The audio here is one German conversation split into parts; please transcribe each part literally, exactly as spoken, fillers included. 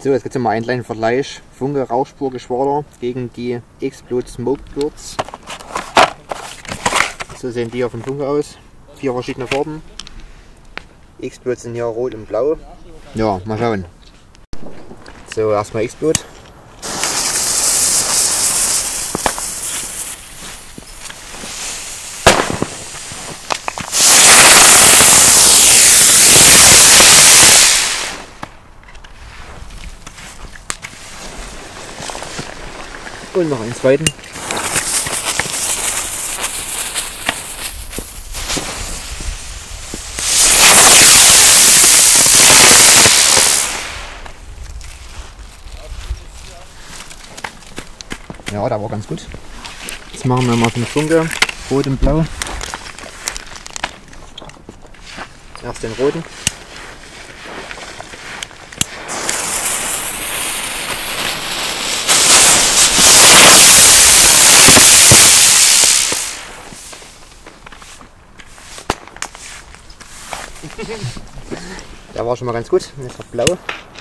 So, jetzt gibt es mal einen kleinen Vergleich. Funke Rauchspurgeschwader gegen die Explode Smokebirds. So sehen die hier von Funke aus. Vier verschiedene Farben. Explode sind hier rot und blau. Ja, mal schauen. So, erstmal Explode. Und noch einen zweiten. Ja, der war ganz gut. Jetzt machen wir mal von Funke rot und blau. Erst den roten. Der war schon mal ganz gut. Jetzt noch blau.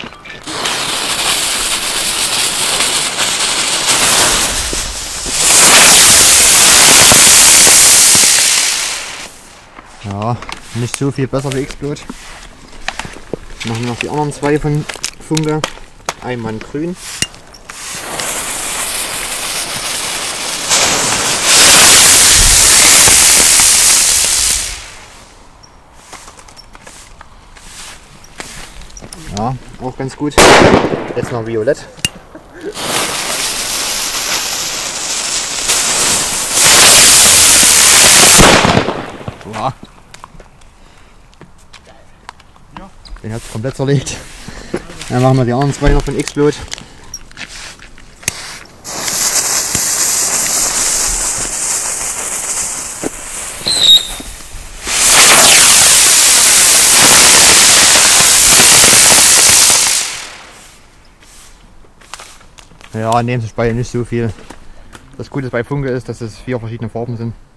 Ja, nicht so viel besser wie Explode. Machen wir noch die anderen zwei von Funke. Einmal in grün. Ja, auch ganz gut. Jetzt noch violett. Wow. Den hat es komplett zerlegt. Dann machen wir die anderen zwei noch von Explode. Ja, nehmen sich beide nicht so viel. Das Gute bei Funke ist, dass es vier verschiedene Farben sind.